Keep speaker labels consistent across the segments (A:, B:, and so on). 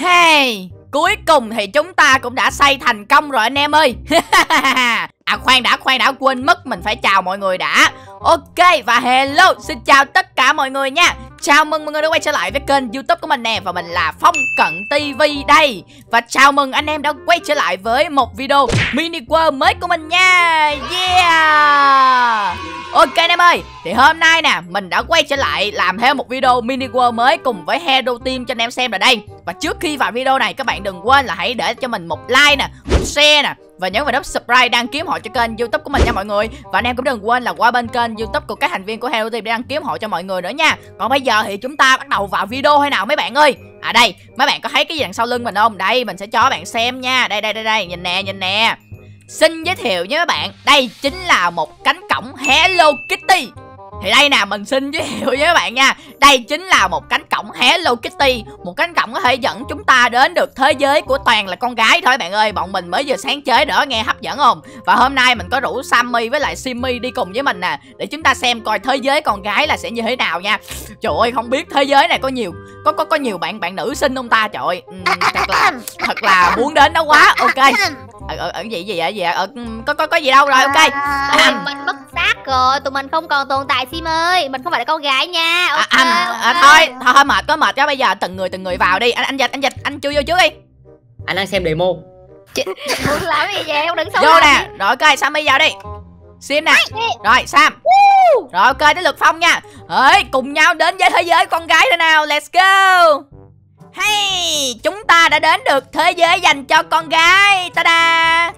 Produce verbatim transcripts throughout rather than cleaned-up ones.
A: Hey, cuối cùng thì chúng ta cũng đã xây thành công rồi anh em ơi. À khoan đã, khoan đã, quên mất mình phải chào mọi người đã. Ok, và hello, xin chào tất cả mọi người nha. Chào mừng mọi người đã quay trở lại với kênh YouTube của mình nè. Và mình là Phong Cận ti vi đây. Và chào mừng anh em đã quay trở lại với một video mini world mới của mình nha. Yeah. Ok anh em ơi, thì hôm nay nè, mình đã quay trở lại làm thêm một video mini world mới cùng với Hero Team cho anh em xem ở đây. Và trước khi vào video này, các bạn đừng quên là hãy để cho mình một like nè, một share nè, và nhấn vào nút subscribe đăng ký hộ cho kênh YouTube của mình nha mọi người. Và anh em cũng đừng quên là qua bên kênh YouTube của các thành viên của Hero Team để đăng ký hộ cho mọi người nữa nha. Còn bây giờ thì chúng ta bắt đầu vào video hay nào mấy bạn ơi. À đây, mấy bạn có thấy cái gì đằng sau lưng mình không? Đây, mình sẽ cho các bạn xem nha. Đây đây đây đây, nhìn nè, nhìn nè. Xin giới thiệu với các bạn, đây chính là một cánh cổng Hello Kitty. Thì đây nè, mình xin giới thiệu với các bạn nha, đây chính là một cánh cổng Hello Kitty. Một cánh cổng có thể dẫn chúng ta đến được thế giới của toàn là con gái thôi bạn ơi. Bọn mình mới vừa sáng chế đỡ, nghe hấp dẫn không? Và hôm nay mình có rủ Sammy với lại Simmy đi cùng với mình nè, để chúng ta xem coi thế giới con gái là sẽ như thế nào nha. Trời ơi, không biết thế giới này có nhiều Có có có nhiều bạn bạn nữ xinh không ta? Trời ơi, thật là thật là muốn đến đó quá. Ok. Ở, ở, ở gì gì vậy gì ở có có có gì đâu rồi. Ok.
B: À, mình mất xác rồi, tụi mình không còn tồn tại Sim ơi, mình không phải là con gái nha. Okay,
A: à, anh
B: okay.
A: À, thôi thôi thôi mệt có mệt cho bây giờ từng người từng người vào đi. Anh anh dịch anh dịch anh chui vô trước đi.
C: Anh đang xem demo.
B: Muốn làm gì vậy? Không đứng xuống.
A: Vô nè. Rồi ok, Sammy vào đi. Sim nè. Rồi Sam. Rồi ok, tới lượt Phong nha. Ơi, cùng nhau đến với thế giới con gái thôi nào. Let's go. Hey, chúng ta đã đến được thế giới dành cho con gái. Ta-da.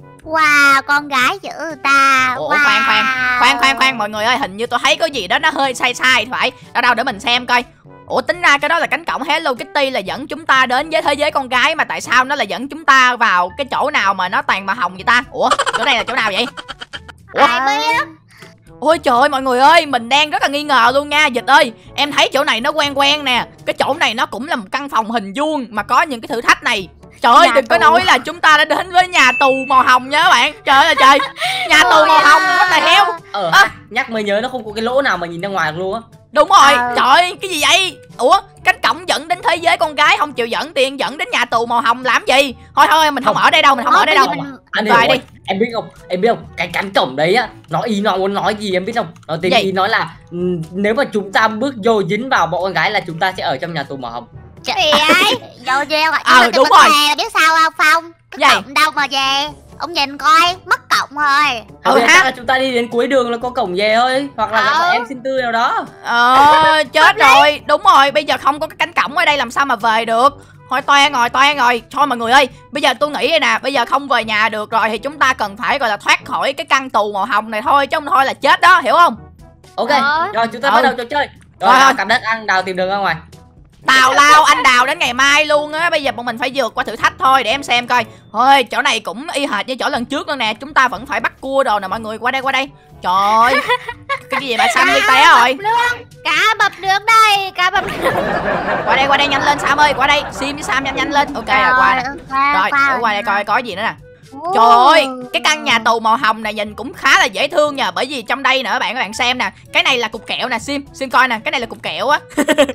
B: Wow, con gái dữ ta.
A: Ủa,
B: wow.
A: khoan khoan khoan khoan khoan mọi người ơi, hình như tôi thấy có gì đó nó hơi sai sai phải. Đâu đâu để mình xem coi. Ủa, tính ra cái đó là cánh cổng Hello Kitty là dẫn chúng ta đến với thế giới con gái, mà tại sao nó lại dẫn chúng ta vào cái chỗ nào mà nó toàn màu hồng vậy ta? Ủa, chỗ này là chỗ nào vậy?
B: Ủa? Ai biết?
A: Ôi trời ơi mọi người ơi, mình đang rất là nghi ngờ luôn nha. Dịch ơi, em thấy chỗ này nó quen quen nè. Cái chỗ này nó cũng là một căn phòng hình vuông mà có những cái thử thách này. Trời ơi, đừng có nói là chúng ta đã đến với nhà tù màu hồng nha các bạn. Trời ơi trời, nhà tù màu hồng what the hell.
C: Ờ, à, nhắc mới nhớ nó không có cái lỗ nào mà nhìn ra ngoài luôn á.
A: Đúng rồi, à. Trời ơi, cái gì vậy? Ủa, cánh cổng dẫn đến thế giới con gái không chịu dẫn tiền, dẫn đến nhà tù màu hồng làm gì? Thôi thôi, mình không, không ở đây đâu, mình không, không ở đây đâu. Mình...
C: Anh về đi. Em biết không, em biết không, cái cánh cổng đấy á, nó ý nó muốn nói gì em biết không? Nó tên ý nói là nếu mà chúng ta bước vô dính vào bọn con gái là chúng ta sẽ ở trong nhà tù màu hồng.
B: Trời ơi, vô rêu rồi.
A: Ờ, đúng rồi.
B: Biết sao không Phong? Cái cổng đâu mà về? Ông nhìn coi, mất cổng rồi.
C: Ừ, ừ chắc là chúng ta đi đến cuối đường là có cổng về thôi. Hoặc là gặp ừ. em xin tư nào đó.
A: Ờ, chết rồi. Đúng rồi, bây giờ không có cái cánh cổng ở đây làm sao mà về được. Thôi toan rồi, toan rồi. Thôi mọi người ơi, bây giờ tôi nghĩ đây nè, bây giờ không về nhà được rồi thì chúng ta cần phải gọi là thoát khỏi cái căn tù màu hồng này thôi, chứ không thôi là chết đó, hiểu không?
C: Ok, ờ. rồi chúng ta ừ. bắt đầu trò chơi. Rồi, rồi, rồi. Cầm đất ăn đào tìm đường ra ngoài.
A: Tào lao anh đào đến ngày mai luôn á. Bây giờ bọn mình phải vượt qua thử thách thôi. Để em xem coi. Thôi chỗ này cũng y hệt như chỗ lần trước luôn nè. Chúng ta vẫn phải bắt cua đồ nè mọi người. Qua đây qua đây. Trời ơi, cái gì vậy bà Sam đi té rồi.
B: Cá bập được đây. Cá bập được.
A: Qua đây qua đây nhanh lên Sam ơi. Qua đây Sim với Sam nhanh nhanh lên. Ok rồi qua nè. Rồi qua, qua đây coi có gì nữa nè. Trời ơi, cái căn nhà tù màu hồng này nhìn cũng khá là dễ thương nha. Bởi vì trong đây nè các bạn, các bạn xem nè. Cái này là cục kẹo nè Sim, Sim coi nè. Cái này là cục kẹo á.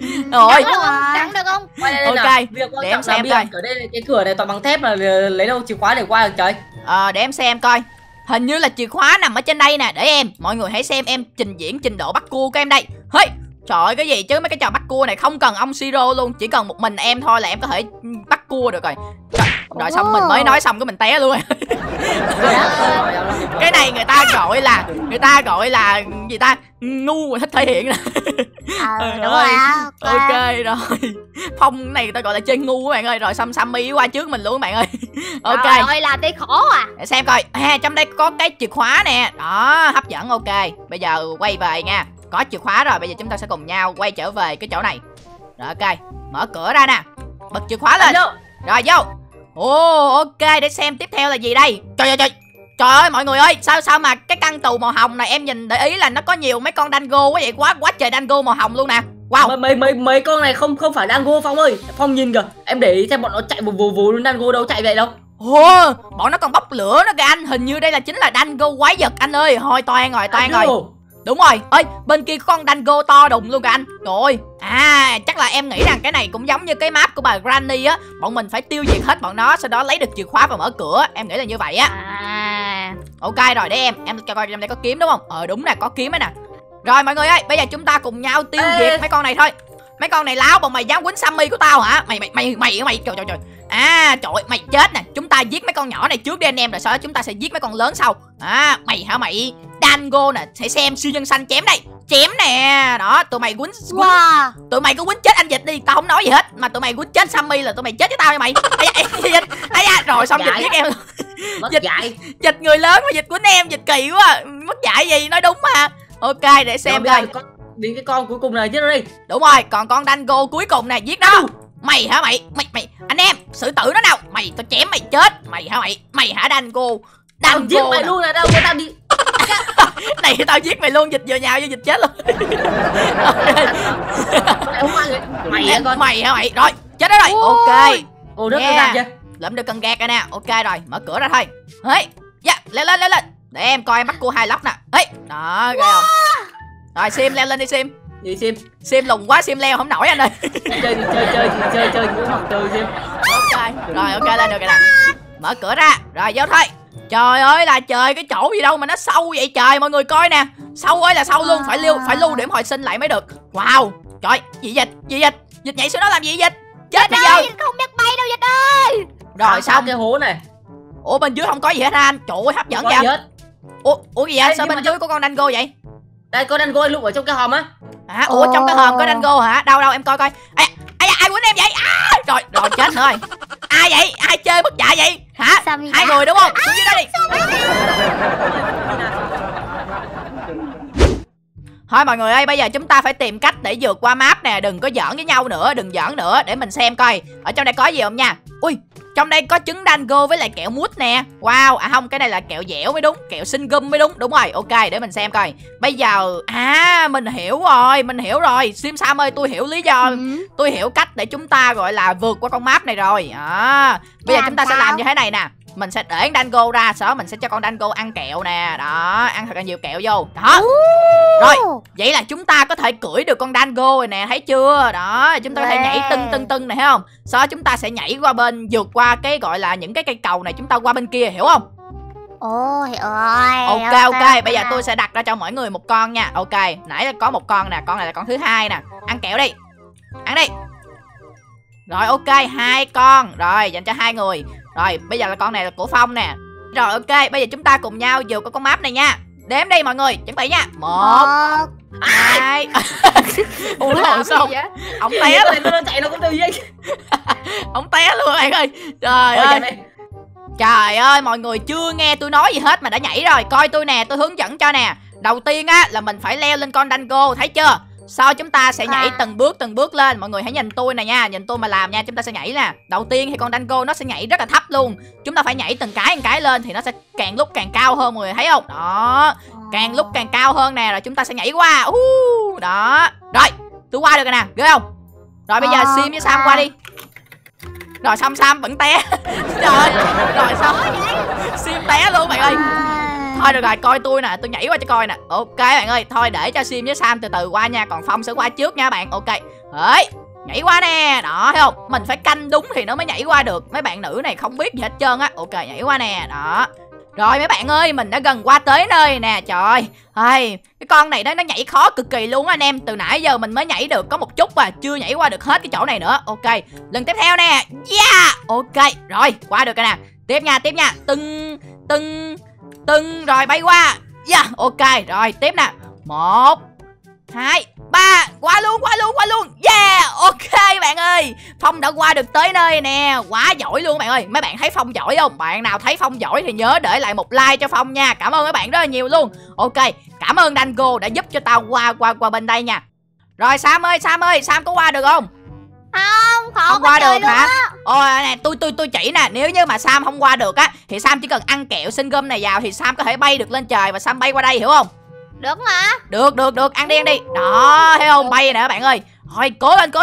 A: Rồi
B: Đắng được không?
A: Ok, để em xem coi.
C: Ở đây cái cửa này toàn bằng thép mà lấy đâu chìa khóa để qua được trời.
A: Ờ, để em xem coi. Hình như là chìa khóa nằm ở trên đây nè. Để em, mọi người hãy xem em trình diễn trình độ bắt cua của em đây. Hey, trời ơi, cái gì chứ, mấy cái trò bắt cua này không cần ông Siro luôn. Chỉ cần một mình em thôi là em có thể bắt cua được rồi. Trời, rồi xong mình mới nói xong cái mình té luôn. Cái này người ta gọi là Người ta gọi là gì ta, ngu thích thể hiện nè.
B: Ờ, đúng rồi.
A: Ok rồi. Phong này người ta gọi là chơi ngu các bạn ơi. Rồi xong Sammy qua trước mình luôn các bạn ơi. Ok.
B: Trời ơi, làm tí khổ à.
A: Để xem coi. À, trong đây có cái chìa khóa nè. Đó, hấp dẫn. Ok, bây giờ quay về nha. Có chìa khóa rồi, bây giờ chúng ta sẽ cùng nhau quay trở về cái chỗ này. Rồi ok, mở cửa ra nè. Bật chìa khóa lên. Rồi vô. Ồ, ok, để xem tiếp theo là gì đây. Trời ơi trời. Trời ơi mọi người ơi, sao sao mà cái căn tù màu hồng này em nhìn để ý là nó có nhiều mấy con dango quá vậy, quá quá trời dango màu hồng luôn nè. Wow.
C: Mấy mấy mấy con này không không phải dango Phong ơi. Phong nhìn kìa, em để ý xem bọn nó chạy vù vù vù luôn, dango đâu chạy vậy đâu.
A: Ồ, bọn nó còn bốc lửa nữa kìa anh, hình như đây là chính là dango quái vật anh ơi. Thôi toan rồi, toan rồi. Đúng rồi. Ơi, bên kia có con Dango to đùng luôn kìa anh. Trời ơi. À, chắc là em nghĩ rằng cái này cũng giống như cái map của bà Granny á. Bọn mình phải tiêu diệt hết bọn nó, sau đó lấy được chìa khóa và mở cửa. Em nghĩ là như vậy á.
B: À.
A: Ok rồi, để em Em cho coi trong đây có kiếm đúng không? Ờ đúng nè, có kiếm ấy nè. Rồi mọi người ơi, bây giờ chúng ta cùng nhau tiêu
C: Ê.
A: diệt mấy con này thôi. Mấy con này láo, bọn mày dám quýnh Sammy của tao hả? Mày mày mày mày mày trời trời trời. À trời ơi, mày chết nè. Chúng ta giết mấy con nhỏ này trước đi anh em, rồi sau đó chúng ta sẽ giết mấy con lớn sau. À mày hả mày? Dango nè, sẽ xem siêu nhân xanh chém đây. Chém nè. Đó, tụi mày quýnh, quýnh
B: Wow.
A: tụi mày cứ quýnh chết anh Dịch đi, tao không nói gì hết. Mà tụi mày quýnh chết Sammy là tụi mày chết với tao nha mày. Ây da, Dịch. Ây da, rồi xong Dịch
C: Dạy.
A: giết em.
C: Mất
A: Dịch.
C: dạy.
A: Dịch người lớn mà Dịch quýnh em, Dịch kỳ quá. Mất dạy gì, nói đúng mà. Ok, để xem
C: Rồi,
A: coi.
C: con- Đến cái con cuối cùng này chứ đi.
A: Đúng rồi, còn con Dango cuối cùng nè, giết nó. Mày hả mày? Mày mày anh em, xử tử nó nào. Mày tao chém mày chết. Mày hả mày? Mày hả Dango?
C: Tao giết
A: Dango
C: mày
A: nè.
C: luôn là đâu có tao đi.
A: Này tao giết mày luôn, Dịch vừa nhào vô Dịch chết luôn.
C: Mày không ăn mày hả con?
A: Mày hả mày? Rồi, chết đó rồi.
B: Ôi.
A: Ok.
C: Ồ đất
A: Yeah.
C: yeah. chưa?
A: Lượm được cần gạt rồi nè. Ok rồi, mở cửa ra thôi. Đấy. Dạ, lên lên lên lên. Để em coi em bắt cua hai lóc nè. Đấy. Đó, ghê không? Rồi Sim leo lên đi Sim.
C: Gì Sim?
A: Sim lùng quá, Sim leo không nổi anh ơi.
C: Chơi chơi chơi chơi chơi chơi cũng học từ Sim.
A: Ok, rồi ok lên được rồi nè. Mở cửa ra, rồi vô thôi. Trời ơi là trời, cái chỗ gì đâu mà nó sâu vậy trời, mọi người coi nè. Sâu ơi là sâu luôn, phải lưu phải lưu điểm hồi sinh lại mới được. Wow. Trời, gì Dịch? Gì Dịch? Dịch nhảy xuống đó làm gì Dịch? Chết bây giờ.
B: Dịch không biết bay đâu Dịch ơi.
A: Rồi xong.
C: cái hố này.
A: Ủa bên dưới không có gì hết hả anh? Trời ơi hấp dẫn
C: Có
A: vậy.
C: gì hết.
A: Ủa, ủa gì vậy?
C: Ê,
A: Sao
C: nhưng
A: bên
C: mà
A: dưới có con Dango vậy?
C: Đây con đang coi lúc ở trong cái hòm á.
A: Hả? Ủa trong cái hòm có Dango hả? Đâu đâu em coi coi. Ê, ai ai quýnh em vậy? À, rồi rồi chết nữa rồi. Ai vậy? Ai chơi bất chạy vậy? Hả?
B: Sao vậy?
A: Hai người đúng không? Xuống dưới đó đi. Thôi mọi người ơi, bây giờ chúng ta phải tìm cách để vượt qua map nè. Đừng có giỡn với nhau nữa, đừng giỡn nữa. Để mình xem coi ở trong đây có gì không nha. Ui, trong đây có trứng Dango với lại kẹo mút nè. Wow, à không, cái này là kẹo dẻo mới đúng. Kẹo sinh gum mới đúng, đúng rồi. Ok, để mình xem coi. Bây giờ, à, mình hiểu rồi, mình hiểu rồi. Sim Sam ơi, tôi hiểu lý do.
B: Ừ.
A: Tôi hiểu cách để chúng ta gọi là vượt qua con map này rồi. À, bây giờ
B: Làm
A: chúng ta sẽ
B: sao?
A: làm như thế này nè. Mình sẽ để con Dango ra, sau đó mình sẽ cho con Dango ăn kẹo nè. Đó, ăn thật là nhiều kẹo vô. Đó. Rồi, vậy là chúng ta có thể cưỡi được con Dango rồi nè, thấy chưa? Đó, chúng ta có thể nhảy tưng tưng tưng này, thấy không? Sau đó chúng ta sẽ nhảy qua bên, vượt qua cái gọi là những cái cây cầu này, chúng ta qua bên kia, hiểu không?
B: Ồ, hiểu rồi.
A: Ok ok, bây giờ tôi sẽ đặt ra cho mỗi người một con nha. Ok, nãy có một con nè, con này là con thứ hai nè. Ăn kẹo đi. Ăn đi. Rồi ok, hai con. Rồi, dành cho hai người. Rồi, bây giờ là con này là của Phong nè. Rồi ok, bây giờ chúng ta cùng nhau vượt qua con map này nha. Đếm đi mọi người, chuẩn bị nha. Một,
B: Một.
A: hai. Ủa rồi sao? Ông té luôn,
C: Nó chạy nó cũng từ vậy.
A: ông té luôn bạn ơi. Trời
C: Ôi,
A: ơi.
C: chạy mày.
A: Trời ơi, mọi người chưa nghe tôi nói gì hết mà đã nhảy rồi. Coi tôi nè, tôi hướng dẫn cho nè. Đầu tiên á là mình phải leo lên con Dango, thấy chưa? Sau chúng ta sẽ nhảy từng bước từng bước lên. Mọi người hãy nhìn tôi nè nha, nhìn tôi mà làm nha. Chúng ta sẽ nhảy nè. Đầu tiên thì con Dango nó sẽ nhảy rất là thấp luôn. Chúng ta phải nhảy từng cái từng cái lên thì nó sẽ càng lúc càng cao hơn, mọi người thấy không? Đó, càng lúc càng cao hơn nè. Rồi chúng ta sẽ nhảy qua. uh, Đó. Rồi, tôi qua được rồi nè, ghê không? Rồi bây giờ Sim với Sam qua đi. Rồi xong Sam vẫn té. Trời ơi. Rồi xong Sim té luôn bạn ơi. Thôi được rồi, coi tôi nè, tôi nhảy qua cho coi nè. Ok bạn ơi, thôi để cho Sim với Sam từ từ qua nha. Còn Phong sẽ qua trước nha bạn. Ok. Đấy, nhảy qua nè. Đó, thấy không? Mình phải canh đúng thì nó mới nhảy qua được. Mấy bạn nữ này không biết gì hết trơn á. Ok, nhảy qua nè. Đó. Rồi mấy bạn ơi, mình đã gần qua tới nơi nè. Trời ơi, hey, cái con này đó nó nhảy khó cực kỳ luôn anh em. Từ nãy giờ mình mới nhảy được có một chút à, chưa nhảy qua được hết cái chỗ này nữa. Ok, lần tiếp theo nè. Yeah. Ok, rồi, qua được rồi nè. Tiếp nha, tiếp nha. Tưng, tưng, tưng. Rồi bay qua. Yeah, ok, rồi tiếp nè. Một, hai, ba. Qua luôn, qua luôn, qua luôn. Yeah, ok bạn ơi. Phong đã qua được tới nơi nè. Quá giỏi luôn bạn ơi. Mấy bạn thấy Phong giỏi không? Bạn nào thấy Phong giỏi thì nhớ để lại một like cho Phong nha. Cảm ơn mấy bạn rất là nhiều luôn. Ok, cảm ơn Dango đã giúp cho tao qua qua qua bên đây nha. Rồi Sam ơi, Sam ơi, Sam có qua được không?
B: Không, khó
A: Không qua được hả? Ôi nè, tôi tôi tôi chỉ nè, nếu như mà Sam không qua được á thì Sam chỉ cần ăn kẹo sinh gum này vào thì Sam có thể bay được lên trời và Sam bay qua đây, hiểu không?
B: Được hả?
A: Được được được, ăn đi ăn đi. Đó, thấy không? Bay nè các bạn ơi. Thôi cố lên cố lên.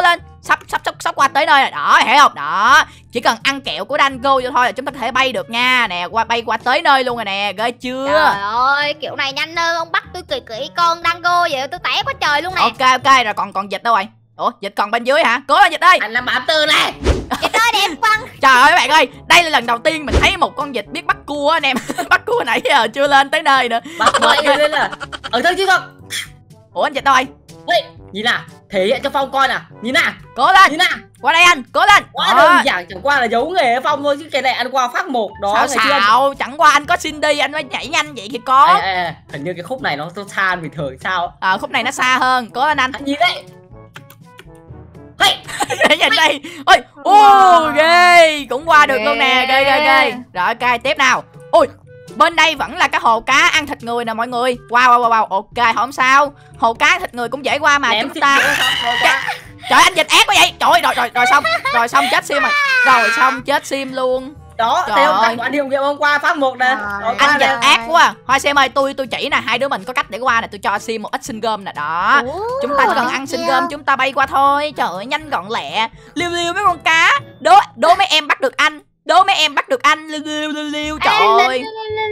A: sắp sắp sắp sắp qua tới nơi rồi đó, hiểu không? Đó, chỉ cần ăn kẹo của Dango vô thôi là chúng ta có thể bay được nha. Nè, qua bay qua tới nơi luôn rồi nè, ghê chưa?
B: Trời ơi, kiểu này nhanh hơn, ông bắt tôi kỳ kỹ con Dango vậy tôi tẻ quá trời luôn nè.
A: Ok ok, rồi còn còn Dịch đâu rồi? Ủa, Dịch còn bên dưới hả? Cố lên Dịch ơi.
C: Anh làm bám tư này.
B: Dịch ơi đẹp quăng.
A: Trời ơi các bạn ơi, đây là lần đầu tiên mình thấy một con vịt biết bắt cua anh em. Bắt cua nãy giờ chưa lên tới nơi nữa.
C: Bắt tôi lên là ở đây chứ không.
A: Ủa anh Dịch đâu rồi?
C: Ê, nhìn nào, thể hiện cho Phong coi nào. Nhìn nào,
A: Cố lên.
C: nhìn nào.
A: Qua đây anh, cố lên.
C: Quá đơn giản, chẳng qua là giấu nghề Phong thôi chứ cái này ăn qua phát một đó.
A: Sao
C: ngày
A: sao, chẳng qua anh có Cindy anh mới nhảy nhanh vậy thì có.
C: Ê, ê, ê, hình như cái khúc này nó xa bình thường sao?
A: Ờ, khúc này nó xa hơn, cố lên anh.
C: Anh nhìn đây. Hey.
A: Để nhìn đây. Ôi, ô ghê, cũng qua được luôn nè, ghê ghê ghê. Rồi ok, tiếp nào. Ôi, bên đây vẫn là cái hồ cá ăn thịt người nè mọi người. Wow wow wow, ok không sao. Hồ cá ăn thịt người cũng dễ qua mà. Ném chúng ta. Trời anh Dịch ác quá vậy. Trời ơi, rồi rồi rồi xong. Rồi xong chết sim rồi. Rồi xong chết sim luôn.
C: Đó, thấy không? Cảnh quả điều nghiệm hôm qua phát một nè.
A: Anh Dịch ác quá. Thôi xem ơi, tôi tôi chỉ nè, hai đứa mình có cách để qua nè, tôi cho sim một ít sinh gom nè đó. Ủa, chúng ta chỉ cần ăn sinh gom chúng ta bay qua thôi. Trời ơi, nhanh gọn lẹ. Liêu liêu mấy con cá. Đố đố mấy em bắt được anh. Đố mấy em bắt được anh. Liêu liêu liêu liêu. Trời ơi.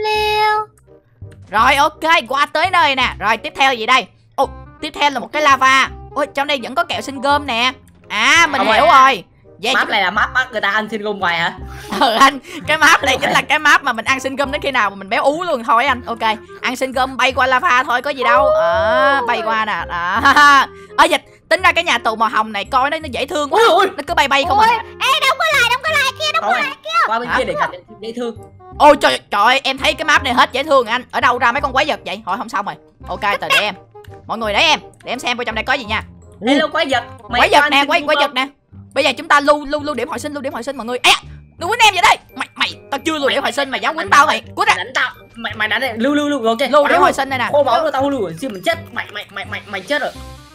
A: Rồi ok, qua tới nơi nè. Rồi tiếp theo gì đây? Ồ, tiếp theo là một cái lava. Ôi, trong đây vẫn có kẹo sinh gom nè. À, mình hiểu rồi.
C: Vậy map này là map bắt người ta ăn sinh gom ngoài hả?
A: Ừ anh, cái map này chính là cái map mà mình ăn sinh gum đến khi nào mà mình béo ú luôn thôi anh. Ok, ăn sinh gum bay qua lava thôi có gì đâu. Ờ, bay qua nè. Đó. Ở Dịch, tính ra cái nhà tù màu hồng này coi nó nó dễ thương quá. Ôi, nó cứ bay bay không à.
B: Ê, đâu có lại, đâu có lại kia, đâu có lại kia.
C: Qua bên kia để cảm nhận dễ thương.
A: Ôi trời trời ơi, em thấy cái map này hết dễ thương anh. Ở đâu ra mấy con quái vật vậy? Thôi không xong rồi. Ok, từ để em. Mọi người để em, để em xem vào trong đây có gì nha.
C: Hello quái vật.
A: Quái vật nè, quái quái vật nè. Bây giờ chúng ta lưu lưu lưu điểm hồi sinh, lưu điểm hồi sinh mọi người. Ê, nó quýnh em vậy đây. Mày mày tao chưa lưu điểm hồi sinh mà dám quýnh tao mày. Cút ra.
C: Đánh tao. Mày mày đánh này, lưu lưu lưu ok.
A: Lưu điểm hồi sinh đây nè.
C: Khô máu rồi tao lưu rồi, mình chết. Mày mày mày mày mày chết rồi.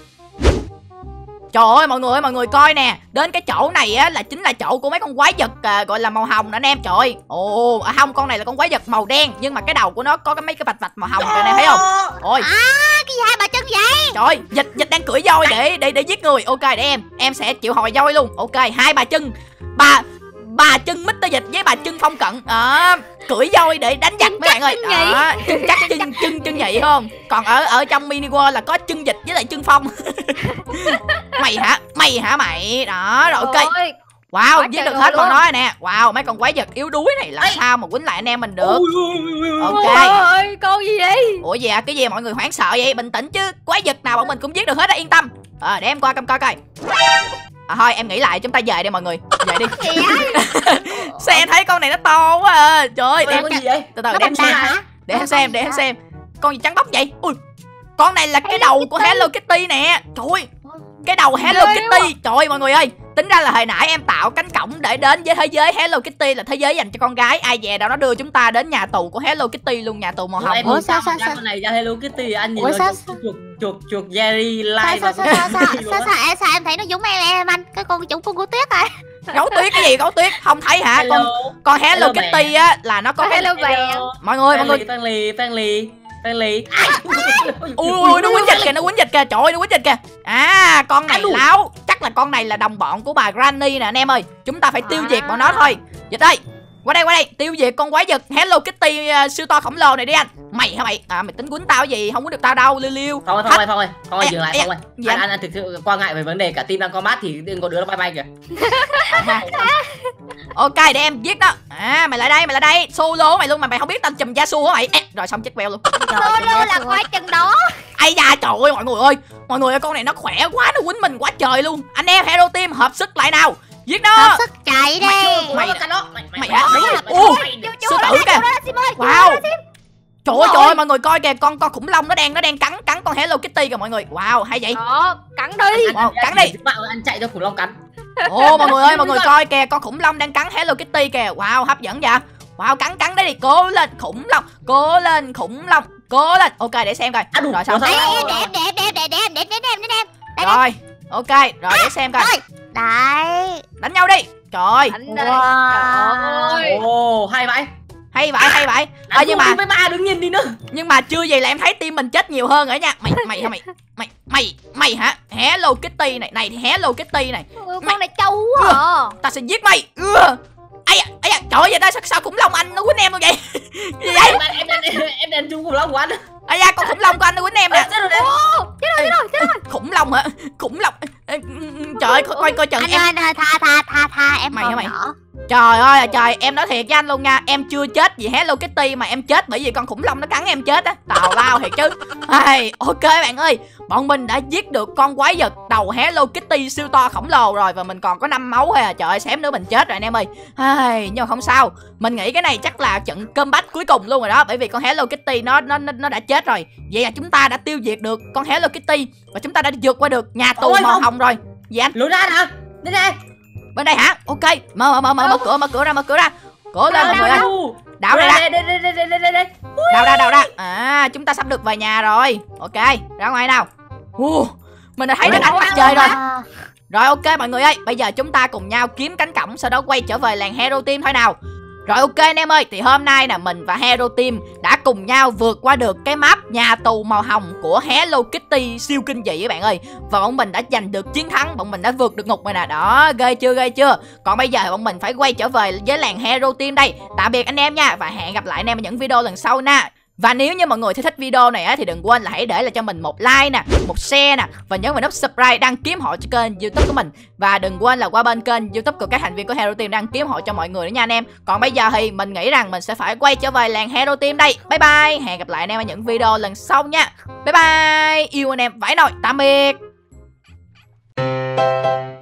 A: Trời ơi mọi người ơi, mọi người coi nè. Đến cái chỗ này á là chính là chỗ của mấy con quái vật à, gọi là màu hồng nè anh em. Trời ơi. Ồ, à, không, con này là con quái vật màu đen nhưng mà cái đầu của nó có cái mấy cái vạch vạch màu hồng kìa này thấy không? Ôi.
B: À, cái gì hai bà chân vậy?
A: Trời ơi, Dịch Dịch đang cưỡi voi để để để giết người. Ok để em, em sẽ chịu hồi voi luôn. Ok, hai bà chân. Bà bà chân mít Dịch với bà chân Phong Cận. Đó, cưỡi voi để đánh giặc mấy bạn ơi. Đó, chân chắc chân chân chân nhị không? Còn ở ở trong mini world là có chân Dịch với lại chân Phong. Mày hả? Mày hả mày? Đó, rồi ok. Wow, giết được hết con nói nè. Wow, mấy con quái vật yếu đuối này làm sao mà quýnh lại anh em mình được. Ok.
B: Ôi, con gì vậy?
A: Ủa gì à, cái gì mọi người hoảng sợ vậy? Bình tĩnh chứ, quái vật nào bọn mình cũng giết được hết á, yên tâm. Ờ, để em coi, coi coi coi. À, thôi em nghĩ lại chúng ta về đi mọi người. Về đi. Xe thấy con này nó to quá à. Trời ơi,
C: Ê, con gì vậy?
A: từ từ để em xem. Để em xem, để em xem. Con gì trắng bóc vậy? Ui, con này là cái đầu của Hello Kitty nè. Trời ơi, cái đầu Hello Kitty. Trời ơi mọi người ơi, tính ra là hồi nãy em tạo cánh cổng để đến với thế giới Hello Kitty, là thế giới dành cho con gái. Ai về đâu nó đưa chúng ta đến nhà tù của Hello Kitty luôn, nhà tù màu hồng.
C: Ủa sao sao sao con này ra Hello Kitty anh nhìn nó chuột chuột chuột Jerry Live.
B: Sao sao sao sao sao sao sao em thấy nó giống em em anh, cái con chúng con của Tuyết rồi.
A: Gấu tuyết cái gì gấu tuyết không thấy hả? Con con Hello, Hello Kitty á là nó có cái
B: Hello bè.
A: Mọi người mọi người
C: Phan Lì Phan Lì Phan Lì.
A: Ui ui nó quýnh dịch kìa, nó quýnh dịch kìa. Trời ơi nó quýnh dịch kìa. À con này láo, chắc là con này là đồng bọn của bà Granny nè anh em ơi. Chúng ta phải tiêu diệt bọn nó thôi. Dịch ơi, qua đây qua đây, tiêu diệt con quái vật Hello Kitty uh, siêu to khổng lồ này đi anh. Mày hả mày? À mày tính quýnh tao gì? Không quýnh được tao đâu, liêu liêu.
C: Phong ơi, Phong ơi, Phong ơi, Phong ơi dừng lại Phong ơi. Anh,
A: anh
C: anh thực sự quan ngại về vấn đề cả team đang combat thì đừng có đứa nó bay bay kìa.
A: Ok để em giết đó. À mày lại đây, mày lại đây. Solo mày luôn mà mày không biết tao chùm Yasu hả mày? À, rồi xong chết queo luôn.
B: Solo là coi chừng đó.
A: Ây da trời ơi mọi người ơi. Mọi người ơi, con này nó khỏe quá, nó quýnh mình quá trời luôn. Anh em Hero Team hợp sức lại nào. Giết nó.
B: Hợp sức chạy đi.
A: Mày
C: mày
A: mày hả? Ô, sư tử kìa. Wow. Trời ơi trời ơi mọi người coi kìa, con con khủng long nó đang nó đang cắn cắn con Hello Kitty kìa mọi người. Wow, hay vậy.
B: Đó, cắn đi.
A: Ồ, cắn đi.
C: Anh chạy cho khủng long cắn.
A: Ồ mọi người ơi, mọi người coi kìa, con khủng long đang cắn Hello Kitty kìa. Wow, hấp dẫn vậy. Wow, cắn cắn đấy đi, cố lên khủng long, cố lên khủng long, cố lên. Ok để xem coi. Rồi xong.
B: Đẹp đẹp đẹp đẹp đẹp đẹp đẹp đẹp đẹp đẹp.
A: Rồi, ok, rồi để xem coi.
B: Đấy.
A: Đánh nhau đi. Trời ơi.
B: Wow.
C: Ồ, hay vậy.
A: Hay vậy, hay vậy.
C: Ờ
A: nhưng mà
C: với ba đứng nhìn đi nữa.
A: Nhưng mà chưa gì là em thấy team mình chết nhiều hơn rồi nha. Mày mày hả mày? Mày mày mày hả? Hello Kitty này, này thì Hello Kitty này.
B: Ừ, con này trâu quá à.
A: Ta sẽ giết mày. Ây da, ây da, trời ơi, vậy ta sao, sao khủng long anh nó quýnh em luôn vậy? Gì vậy?
C: Em em em em đánh trúng khủng long của anh.
A: Ây da, con khủng long của anh nó quýnh em nè.
C: Chết rồi,
B: chết rồi, chết rồi, chết rồi.
A: Khủng long hả? Khủng long. Trời ơi, coi coi chừng
B: anh
A: em.
B: Anh ơi, tha tha tha tha em
A: Mày
B: còn
A: hả mày?
B: nhỏ.
A: Trời ơi trời, em nói thiệt với anh luôn nha, em chưa chết vì Hello Kitty mà em chết bởi vì con khủng long nó cắn em chết á. Tào lao thiệt chứ. Hey, ok bạn ơi, bọn mình đã giết được con quái vật đầu Hello Kitty siêu to khổng lồ rồi và mình còn có năm máu thôi à. Trời ơi, xém nữa mình chết rồi anh em ơi. Hey, nhưng mà không sao. Mình nghĩ cái này chắc là trận comeback cuối cùng luôn rồi đó, bởi vì con Hello Kitty nó nó nó đã chết rồi. Vậy là chúng ta đã tiêu diệt được con Hello Kitty và chúng ta đã vượt qua được nhà tù
C: Ôi,
A: màu
C: không.
A: hồng rồi. Gì anh?
C: Lùi ra nè. Đây đây.
A: Bên đây hả? Ok, mở mở mở mở, mở cửa, mở cửa ra, mở cửa ra. Cố lên mọi người ơi. Đảo ra ra.
C: Đây đây đây đây đây đây.
A: Đảo ra, đảo ra. À, chúng ta sắp được về nhà rồi. Ok, ra ngoài nào. Uh, mình đã thấy được ánh mặt trời rồi. Rồi ok mọi người ơi, bây giờ chúng ta cùng nhau kiếm cánh cổng, sau đó quay trở về làng Hero Team thôi nào. Rồi ok anh em ơi, thì hôm nay nè mình và Hero Team đã cùng nhau vượt qua được cái map nhà tù màu hồng của Hello Kitty siêu kinh dị các bạn ơi. Và bọn mình đã giành được chiến thắng, bọn mình đã vượt được ngục rồi nè. Đó, ghê chưa, ghê chưa. Còn bây giờ thì bọn mình phải quay trở về với làng Hero Team đây. Tạm biệt anh em nha, và hẹn gặp lại anh em ở những video lần sau nha. Và nếu như mọi người thích video này á, thì đừng quên là hãy để lại cho mình một like nè, một share nè, và nhấn vào nút subscribe đăng ký hộ cho kênh YouTube của mình. Và đừng quên là qua bên kênh YouTube của các thành viên của Hero Team đăng ký hộ cho mọi người nữa nha anh em. Còn bây giờ thì mình nghĩ rằng mình sẽ phải quay trở về làng Hero Team đây. Bye bye, hẹn gặp lại anh em ở những video lần sau nha. Bye bye, yêu anh em vãi nồi, tạm biệt.